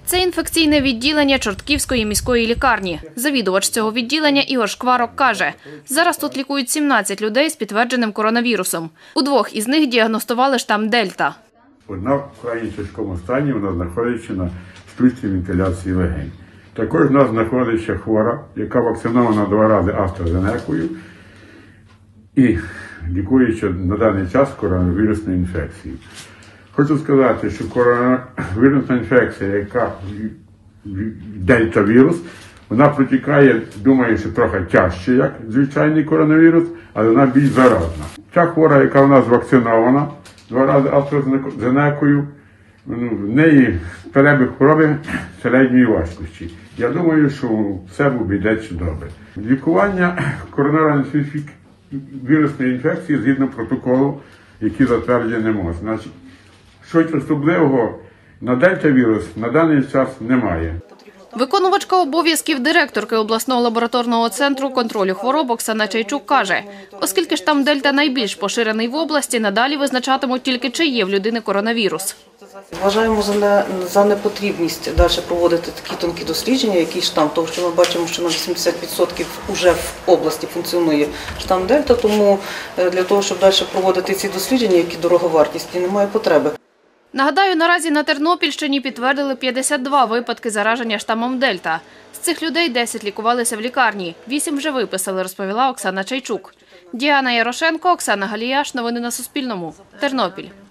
Це інфекційне відділення Чортківської міської лікарні. Завідувач цього відділення Ігор Шкварок каже, зараз тут лікують 17 людей з підтвердженим коронавірусом. У 2 із них діагностували штам Дельта. Одна в крайні тяжкому стані, вона знаходиться на штучній вентиляції легень. Також в нас знаходиться хвора, яка вакцинована 2 рази AstraZenecою і лікується на даний час коронавірусною інфекцією. Хочу сказати, що коронавірусна інфекція, яка дельта-вірус, вона протікає, думаю, що трохи тяжче, як звичайний коронавірус, але вона більш заразна. Ця хвора, яка у нас вакцинована 2 рази AstraZenecою, в неї перебіг хвороби середньої важкості. Я думаю, що все обійдеться добре. Лікування коронавірусної інфекції згідно протоколу, який затверджений не може. Значить, щось особливого на дельта-вірус на даний час немає. Виконувачка обов'язків директорки обласного лабораторного центру контролю хвороб Оксана Чайчук каже, оскільки штам Дельта найбільш поширений в області, надалі визначатимуть тільки, чи є в людини коронавірус. Вважаємо за непотрібність далі проводити такі тонкі дослідження, який штам, тому що ми бачимо, що на 80% вже в області функціонує штам Дельта, тому для того, щоб далі проводити ці дослідження, які дороговартісні, немає потреби. Нагадаю, наразі на Тернопільщині підтвердили 52 випадки зараження штамом Дельта. З цих людей 10 лікувалися в лікарні, 8 вже виписали, розповіла Оксана Чайчук. Діана Ярошенко, Оксана Галіяш. Новини на Суспільному. Тернопіль.